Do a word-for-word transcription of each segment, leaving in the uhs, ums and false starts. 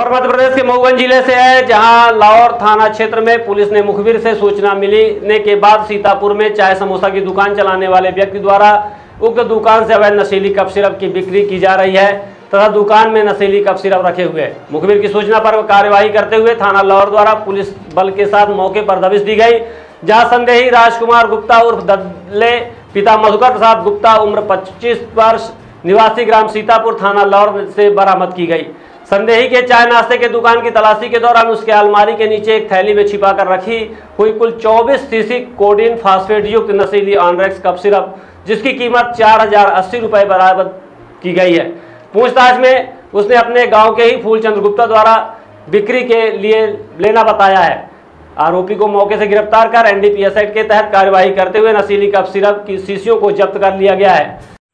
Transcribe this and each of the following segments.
खबर मध्य प्रदेश के मऊगंज जिले से है, जहां लाहौर थाना क्षेत्र में पुलिस ने मुखबिर से सूचना मिलने के बाद सीतापुर में चाय समोसा की दुकान चलाने वाले व्यक्ति द्वारा उक्त दुकान से अवैध नशीली कफ सिरप की बिक्री की जा रही है तथा दुकान में नशीली कफ सिरप रखे हुए हैं। मुखबिर की सूचना पर कार्यवाही करते हुए थाना लाहौर द्वारा पुलिस बल के साथ मौके पर दबिश दी गई, जहां संदेही राजकुमार गुप्ता उर्फ दल्ले पिता मधुकर प्रसाद गुप्ता उम्र पच्चीस वर्ष निवासी ग्राम सीतापुर थाना लाहौर से बरामद की गई। संदेही के चाय नाश्ते के दुकान की तलाशी के दौरान उसके अलमारी के नीचे एक थैली में छिपाकर रखी हुई कुल चौबीस सीसी कोडीन फास्फेट युक्त नशीली ऑनरेक्स कफ सिरप, जिसकी कीमत चार हजार अस्सी रुपये बरामद की गई है। पूछताछ में उसने अपने गांव के ही फूलचंद गुप्ता द्वारा बिक्री के लिए लेना बताया है। आरोपी को मौके से गिरफ्तार कर एनडीपीएस एक्ट के तहत कार्यवाही करते हुए नशीली कफ सिरप की शीशियों को जब्त कर लिया गया है।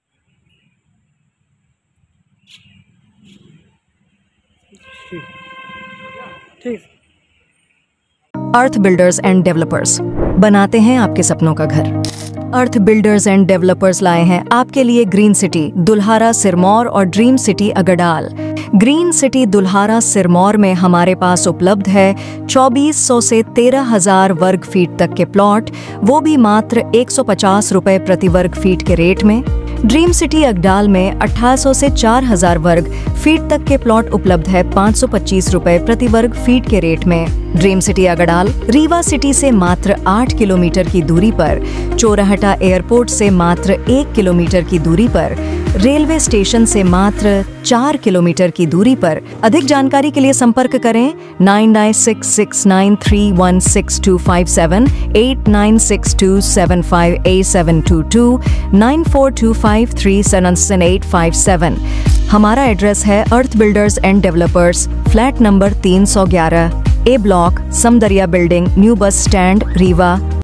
अर्थ बिल्डर्स एंड डेवलपर्स बनाते हैं आपके सपनों का घर। अर्थ बिल्डर्स एंड डेवलपर्स लाए हैं आपके लिए ग्रीन सिटी दुल्हारा सिरमौर और dream city Agdal. Green city Dulhara Sirmaur में हमारे पास उपलब्ध है चौबीस सौ से तेरह हजार वर्ग फीट तक के प्लॉट, वो भी मात्र एक सौ पचास रुपए प्रति वर्ग फीट के रेट में। ड्रीम सिटी अगडाल में अठारह सौ से चार हजार वर्ग फीट तक के प्लॉट उपलब्ध है पाँच सौ पच्चीस रुपए प्रति वर्ग फीट के रेट में। Dream city Agdal Rewa city से मात्र आठ किलोमीटर की दूरी पर, चोराहटा एयरपोर्ट से मात्र एक किलोमीटर की दूरी पर, रेलवे स्टेशन से मात्र चार किलोमीटर की दूरी पर। अधिक जानकारी के लिए संपर्क करें nine nine six six nine three one six two five seven, eight nine six two seven five eight seven two two, nine four two five three seven eight five seven. हमारा एड्रेस है earth builders and developers, flat number तीन सौ ग्यारह, A block, Samdariya building, new bus stand, Rewa.